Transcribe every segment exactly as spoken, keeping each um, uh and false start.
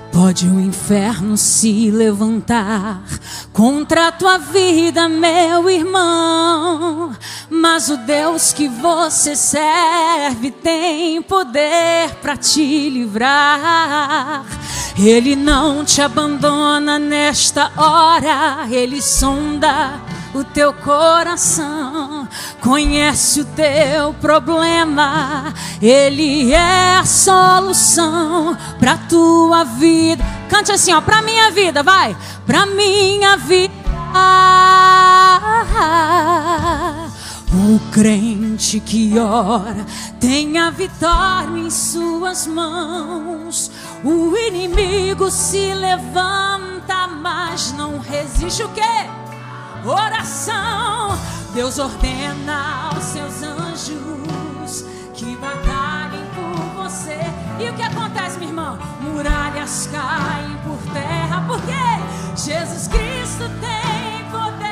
Pode o inferno se levantar contra a tua vida, meu irmão, mas o Deus que você serve tem poder para te livrar. Ele não te abandona nesta hora, Ele sonda o teu coração, conhece o teu problema, Ele é a solução pra tua vida. Cante assim, ó, pra minha vida, vai, pra minha vida. O crente que ora tem a vitória em suas mãos. O inimigo se levanta, mas não resiste. O quê? Oração. Deus ordena aos seus anjos que batalhem por você. E o que acontece, minha irmã? Muralhas caem por terra, porque Jesus Cristo tem poder.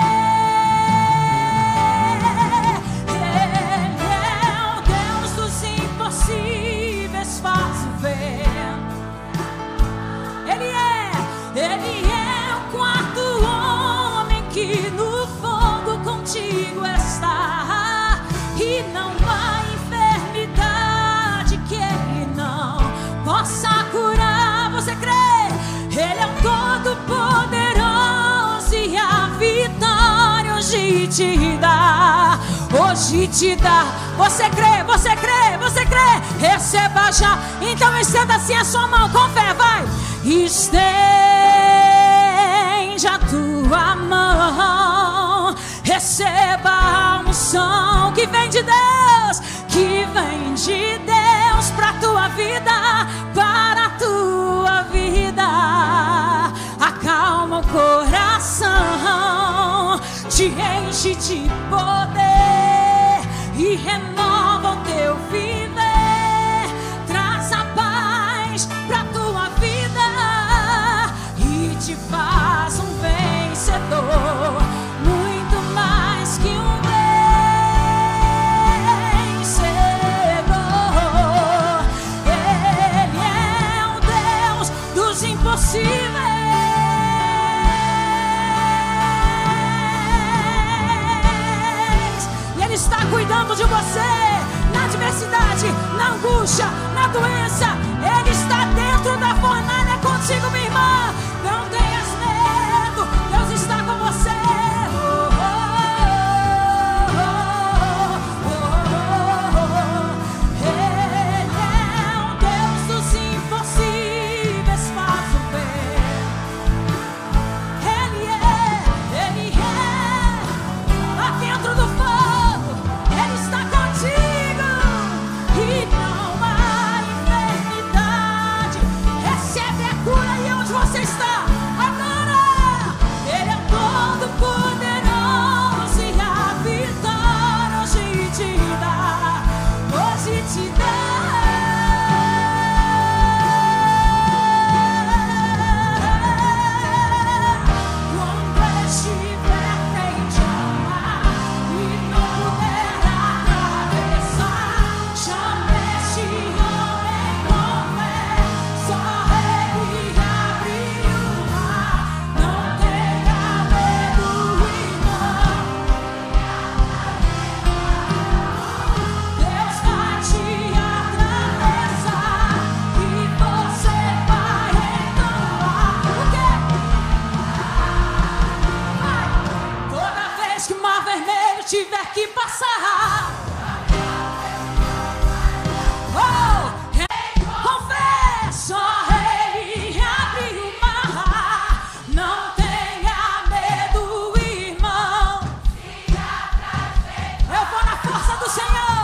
Ele é o Deus dos impossíveis, faz o vento. Ele é, Ele é o quarto homem que no fogo contigo está, e não há enfermidade que Ele não possa curar. Você crê? Ele é o Todo-Poderoso e a vitória hoje te dá, hoje te dá. Você crê? Você crê? Você crê? Receba já. Então estenda assim a sua mão com fé, vai. Estende a tua mão, receba a unção que vem de Deus, que vem de Deus pra tua vida, para a tua vida. Acalma o coração, te enche de poder e renova o teu viver. Traz a paz pra tua vida e te faz um vencedor, muito mais que um vencedor. Ele é o Deus dos impossíveis. E Ele está cuidando de você na adversidade, na angústia, na doença. Ele está dentro da fornalha contigo, minha irmã. Não tenhas medo, Deus está com você. Oh, oh, oh, oh, oh. Ele é o Deus dos impossíveis, faz o bem. Ele é, Ele é, lá dentro do fogo, Ele está contigo. E não há enfermidade. Recebe a cura aí onde você está agora. Ele é todo poderoso e a vitória hoje te dá, hoje te dá. Quando estiver frente ao mar e não puder atravessar, chame este homem com fé. Só Ele abre o mar. Não tenha medo, irmão. Deus vai te atravessar e você vai entrar. O quê? Toda vez que o mar vermelho tiver que passar, oh, com fé, só Ele abre o mar. Não tenha medo, irmão. Eu vou na força do Senhor.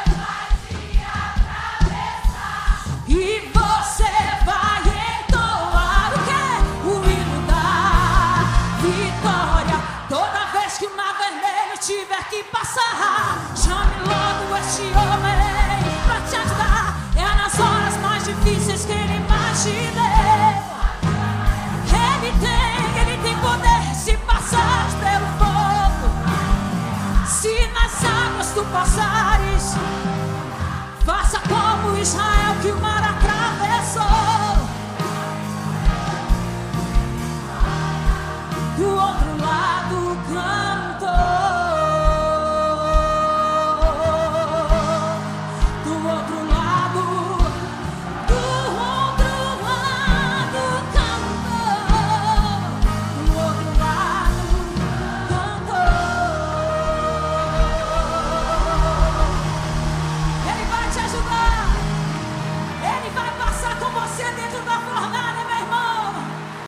E você vai entoar o quê? O hino da vitória. Toda vez que o mar vermelho tiver que passar, chame logo este homem pra te ajudar. É nas horas mais difíceis que Ele vai te der. Ele tem, Ele tem poder. Se passares pelo fogo, se nas águas tu passares, faça como Israel que o mar atravessou.